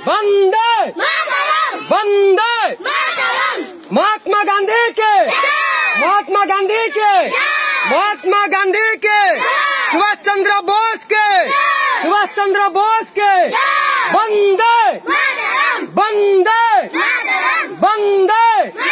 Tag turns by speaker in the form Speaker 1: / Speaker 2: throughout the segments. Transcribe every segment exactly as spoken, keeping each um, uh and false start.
Speaker 1: वंदे वंदे महात्मा गांधी के महात्मा गांधी के महात्मा गांधी के सुभाष चंद्र बोस के सुभाष चंद्र बोस के वंदे वंदे वंदे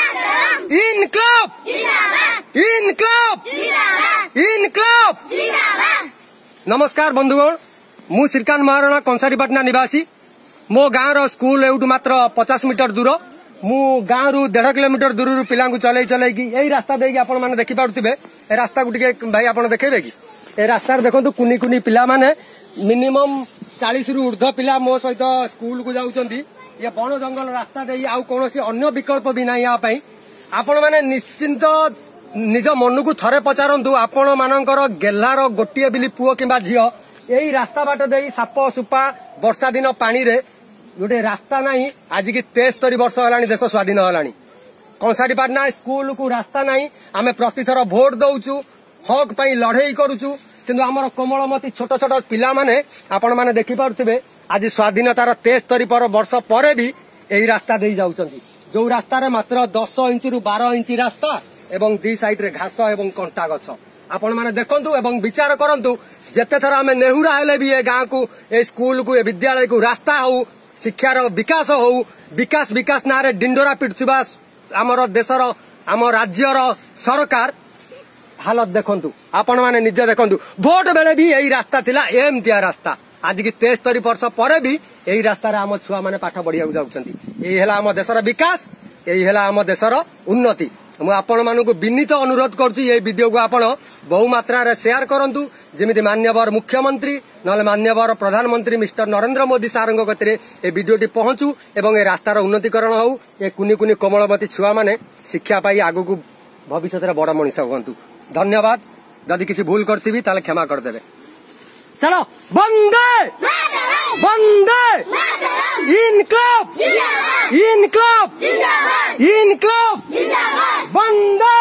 Speaker 1: इनकलाब इनकलाब इनकलाब। नमस्कार बंधुगण, मु श्रीकांत महाराणा कंसारीपाटना निवासी। मो गाँव स्कूल एवं मात्र पचास मीटर दूर। मु गाँव रु डेढ़ किलोमीटर दूर पिला चल चल यही रास्ता देखिए आपण मैंने देखिपे रास्ता को भाई आप देखेबे कि ए रास्तार देखो कुनी कुनी पिला माने मिनिमम चालीस रु ऊर्ध्व पिला मो सहित स्कूल को जाउछंती। ये बन जंगल रास्ता दे आउ कौन अन्य विकल्प भी ना यहाँ आपण मैंने निश्चिंत निज मन को थरे पचारतु आपण मानकर गेलार गोटे बिली पुओ किंबा झील यही रास्ता बाट दे साप सुपा वर्षा दिन पानी रे गोटे रास्ता नहीं। आज की तेस्तरी वर्ष है देश स्वाधीन है कंसारीपाटना स्कूल को रास्ता नहीं। आम प्रतिथर भोट दौचु हक पाई लड़े करुचु किंतु आमर कोमलमती छोट छोट पिला माने आपण माने देखि पारुथिबे आज स्वाधीनतार तेस्तरी पर वर्ष पर भी यही रास्ता दे जाउचंती। जो रास्ता रे मात्र दस इंच रु बारह इंच रास्ता एवं दी साइड रे घास एवं कंटा गछ आपण माने देखंतु एवं विचार करंतु जेते थर आमे नेहुरा हेले भी ए गाँ को ए स्कूल को ए विद्यालय को रास्ता हो शिक्षार विकास हो विकास विकास ना रे डिंडोरा पिटुवा आमर देशर आम राज्यर सरकार हालत देखंतु आपण माने निजे देखंतु। भोट बेले भी यही रास्ता थिला एमतिया रास्ता। आज की तेस्तरी वर्ष पर भी यही रास्ता रे आम छुआ माने पाठ पढ़िया जाउछंती। यही हला आम देशर विकास यही हला आम देशर उन्नति। मु आपण मानकु विनीत अनुरोध करूची ये वीडियो को आपण बहु मात्रा रे शेयर करंतु जेमिति मान्यवर मुख्यमंत्री नले मान्यवर प्रधानमंत्री मिस्टर नरेंद्र मोदी सारंग गतिरे ए वीडियोटी पहुंचू एवं ए रास्तार उन्नतिकरण हो ए कुनी कुनी कोमलमती छुआ माने शिक्षा पाई आगु को भविष्य रे बड़ मनीष हुंतु। धन्यवाद। जदि किसी भूल करथिबी ताले क्षमा कर देबे। चलो वंदे वंदे इनकलाब इनकलाब इनकलाब वंदे